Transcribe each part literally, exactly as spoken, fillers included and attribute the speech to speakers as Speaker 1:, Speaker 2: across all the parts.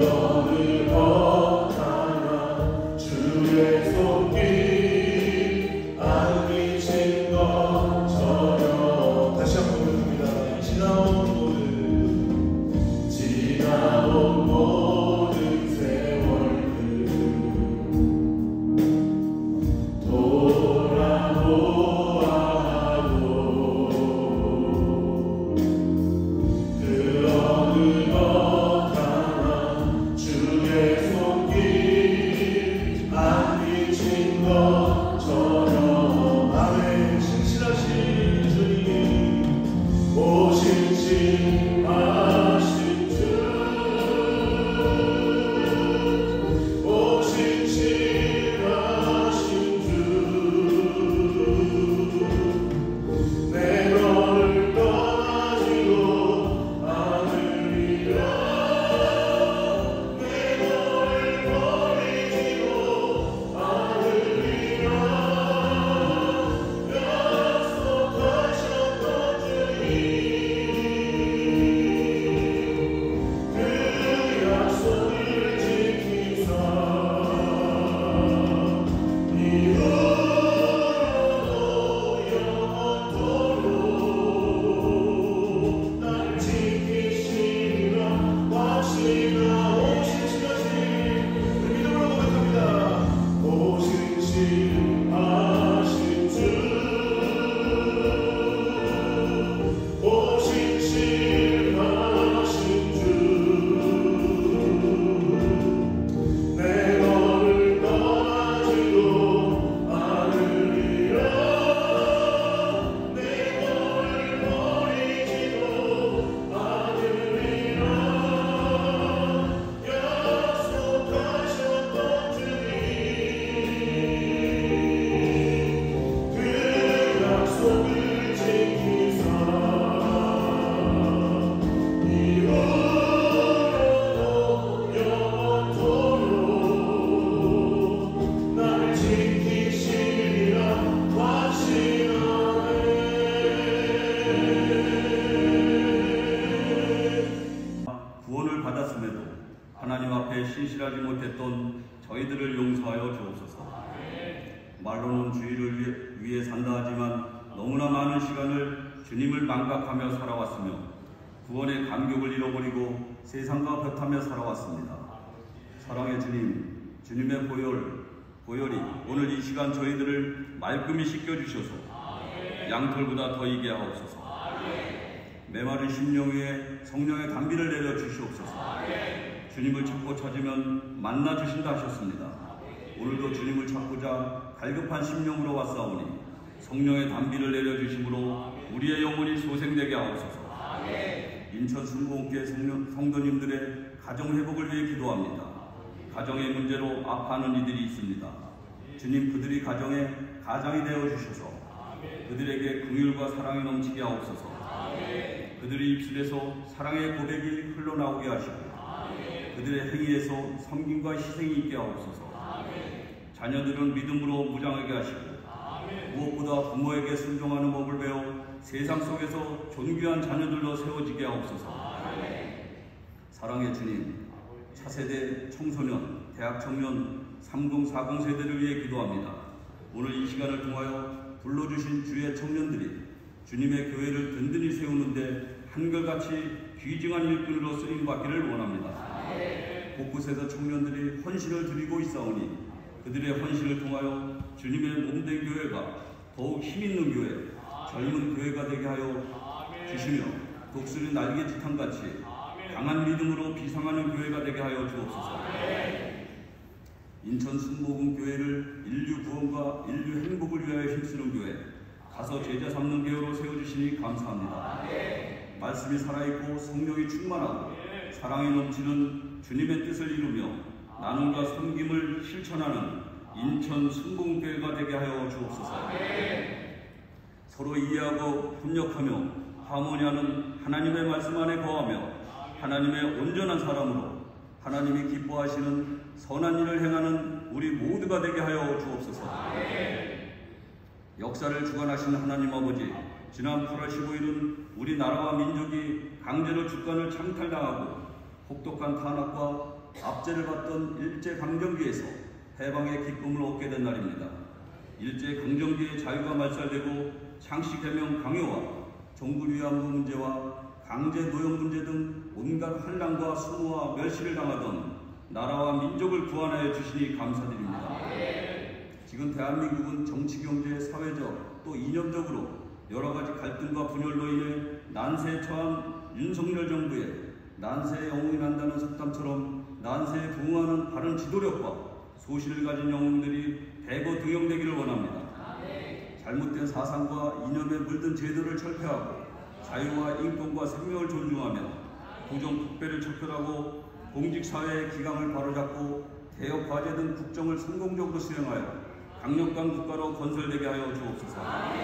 Speaker 1: 신실하지 못했던 저희들을 용서하여 주옵소서. 말로는 주의를 위해, 위해 산다 하지만 너무나 많은 시간을 주님을 망각하며 살아왔으며 구원의 감격을 잃어버리고 세상과 벼타며 살아왔습니다. 사랑의 주님, 주님의 보혈, 보혈이 오늘 이 시간 저희들을 말끔히 씻겨주셔서 양털보다 더 이게 하옵소서. 메마른 심령 위에 성령의 담비를 내려 주시옵소서. 주님을 찾고 찾으면 만나 주신다 하셨습니다. 오늘도 주님을 찾고자 갈급한 심령으로 왔사오니 성령의 담비를 내려 주심으로 우리의 영혼이 소생되게 하옵소서. 인천 순복음교회 성도님들의 가정 회복을 위해 기도합니다. 가정의 문제로 아파하는 이들이 있습니다. 주님, 그들이 가정에 가장이 되어 주셔서 그들에게 긍휼과 사랑이 넘치게 하옵소서. 그들의 입술에서 사랑의 고백이 흘러나오게 하시고 그들의 행위에서 섬김과 희생이 있게 하옵소서. 자녀들은 믿음으로 무장하게 하시고 무엇보다 부모에게 순종하는 법을 배워 세상 속에서 존귀한 자녀들로 세워지게 하옵소서. 사랑의 주님, 차세대 청소년, 대학 청년, 삼십, 사십 세대를 위해 기도합니다. 오늘 이 시간을 통하여 불러주신 주의 청년들이 주님의 교회를 든든히 세우는데 한결같이 귀중한 일꾼으로 쓰임받기를 원합니다. 곳곳에서 청년들이 헌신을 드리고 있사오니 그들의 헌신을 통하여 주님의 몸된 교회가 더욱 힘있는 교회, 젊은 교회가 되게 하여 주시며 독수리 날개짓함같이 강한 믿음으로 비상하는 교회가 되게 하여 주옵소서. 인천 순복음교회를 인류 구원과 인류 행복을 위하여 힘쓰는 교회, 가서 제자 삼는 교회로 세워주시니 감사합니다. 말씀이 살아있고 성령이 충만하고 사랑이 넘치는 주님의 뜻을 이루며 나눔과 섬김을 실천하는 인천 순복음교회가 되게 하여 주옵소서. 서로 이해하고 협력하며 하모니하는 하나님의 말씀 안에 거하며 하나님의 온전한 사람으로 하나님이 기뻐하시는 선한 일을 행하는 우리 모두가 되게 하여 주옵소서. 역사를 주관하신 하나님 아버지, 지난 팔월 십오일은 우리나라와 민족이 강제로 주권을 창탈당하고 혹독한 탄압과 압제를 받던 일제강점기에서 해방의 기쁨을 얻게 된 날입니다. 일제강점기의 자유가 말살되고 창씨개명 강요와 종군위안부 문제와 강제 노역 문제 등 온갖 환란과 수모와 멸시를 당하던 나라와 민족을 구원하여 주시니 감사드립니다. 지금 대한민국은 정치, 경제, 사회적 또 이념적으로 여러 가지 갈등과 분열로 인해 난세에 처한 윤석열 정부의 난세에 영웅이 난다는 속담처럼 난세에 부응하는 바른 지도력과 소신을 가진 영웅들이 대거 등용되기를 원합니다. 잘못된 사상과 이념에 물든 제도를 철폐하고 자유와 인권과 생명을 존중하며 부정부패를 척결하고 공직사회의 기강을 바로잡고 개혁과제 등 국정을 성공적으로 수행하여 강력한 국가로 건설되게 하여 주옵소서.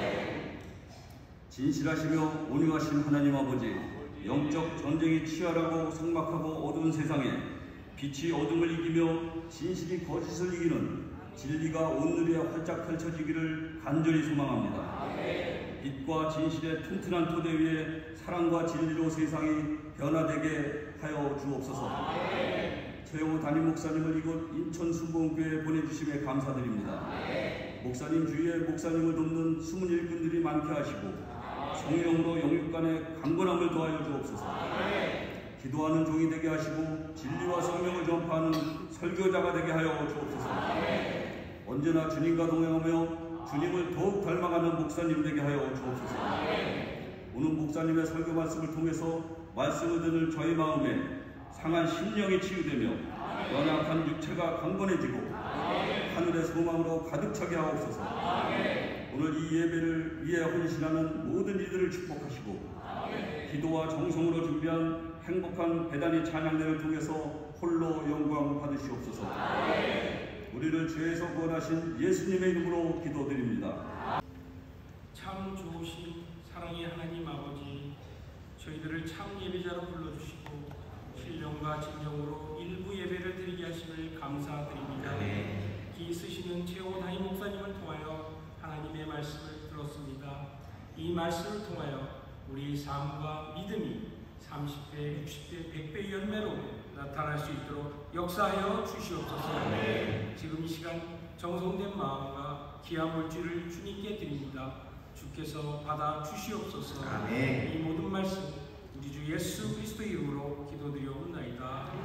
Speaker 1: 진실하시며 온유하신 하나님 아버지, 영적 전쟁이 치열하고 삭막하고 어두운 세상에 빛이 어둠을 이기며 진실이 거짓을 이기는 진리가 온누리에 활짝 펼쳐지기를 간절히 소망합니다. 빛과 진실의 튼튼한 토대 위에 사랑과 진리로 세상이 변화되게 하여 주옵소서. 최영호 담임 목사님을 이곳 인천 순복음교회에 보내주심에 감사드립니다. 목사님 주위에 목사님을 돕는 숨은 일꾼들이 많게 하시고 성령으로 영육간의 강건함을 더하여 주옵소서. 기도하는 종이 되게 하시고 진리와 성령을 전파하는 설교자가 되게 하여 주옵소서. 언제나 주님과 동행하며 주님을 더욱 닮아가는 목사님 되게 하여 주옵소서. 오늘 목사님의 설교 말씀을 통해서 말씀을 듣는 저희 마음에 상한 심령이 치유되며 연약한 육체가 강건해지고 하늘의 소망으로 가득 차게 하옵소서. 오늘 이 예배를 위해 헌신하는 모든 이들을 축복하시고 기도와 정성으로 준비한 행복한 배단위 찬양대를 통해서 홀로 영광 받으시옵소서. 우리를 죄에서 구원하신 예수님의 이름으로 기도드립니다.
Speaker 2: 참 좋으신 사랑의 하나님 아버지, 저희들을 참 예배자로 불러주시고 신령과 진정으로 일부 예배를 드리게 하심을 감사드립니다. 기 쓰시는 최영호 담임 목사님을 통하여 하나님의 말씀을 들었습니다. 이 말씀을 통하여 우리 삶과 믿음이 삼십 배, 육십 배, 백 배 열매로 나타날 수 있도록 역사하여 주시옵소서. 네. 지금 이 시간 정성된 마음과 귀한 물질을 주님께 드립니다. 주께서 받아 주시옵소서. 아멘. 이 모든 말씀 우리 주 예수 그리스도의 이름으로 기도드리옵나이다.